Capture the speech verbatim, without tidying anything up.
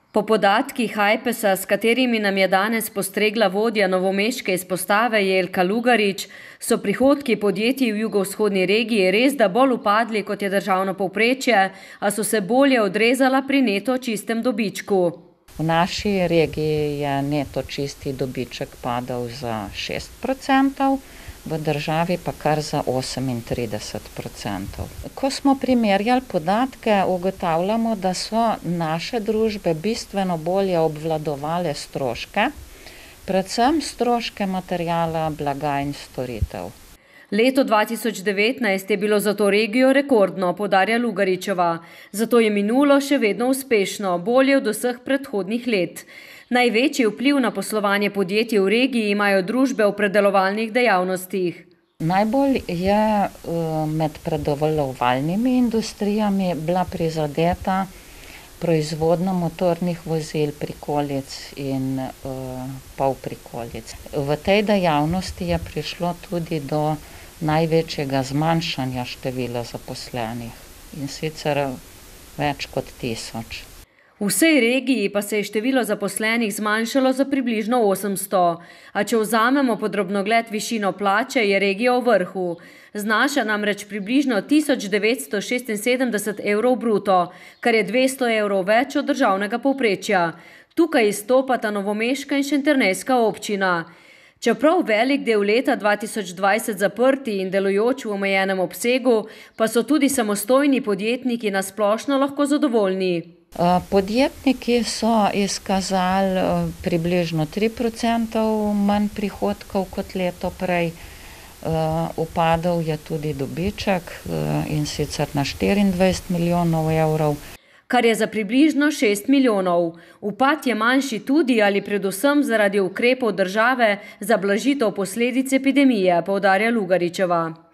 Po podatkih Ajpesa, s katerimi nam je danes postregla vodja novomeške izpostave Jelka Lugarič, so prihodki podjetij v jugovzhodni regiji res da bolj upadli, kot je državno povprečje, a so se bolje odrezala pri neto čistem dobičku. V naši regiji je neto čisti dobiček padal za šest procentov, v državi pa kar za osemintrideset procentov. Ko smo primerjali podatke, ugotavljamo, da so naše družbe bistveno bolje obvladovale stroške, predvsem stroške materiala, blaga in storitev. Leto dva tisoč devetnajst je bilo za to regijo rekordno, poudarja Lugaričeva. Zato je minulo še vedno uspešno, bolje od vseh predhodnih let. Največji vpliv na poslovanje podjetij v regiji imajo družbe v predelovalnih dejavnostih. Najbolj je med predelovalnimi industrijami bila prizadeta proizvodnja motornih vozil, prikolic in uh, polprikolic. V tej dejavnosti je prišlo tudi do največjega zmanjšanja števila zaposlenih, in sicer več kot tisoč. V vsej regiji pa se je število zaposlenih zmanjšalo za približno osemsto, a če vzamemo pod drobnogled višino plače, je regija v vrhu. Znaša namreč približno tisoč devetsto šestinsedemdeset evrov bruto, kar je dvesto evrov več od državnega povprečja. Tukaj izstopata novomeška in šentjernejska občina. Čeprav velik del leta dva tisoč dvajset zaprti in delujoč v omejenem obsegu, pa so tudi samostojni podjetniki na splošno lahko zadovoljni. Podjetniki so izkazali približno tri procente manj prihodkov kot leto prej. Upadal je tudi dobiček, in sicer na štiriindvajset milijonov evrov. Kar je za približno šest milijonov. Upad je manjši tudi ali predvsem zaradi ukrepov države za blažitev posledic epidemije, poudarja Lugaričeva.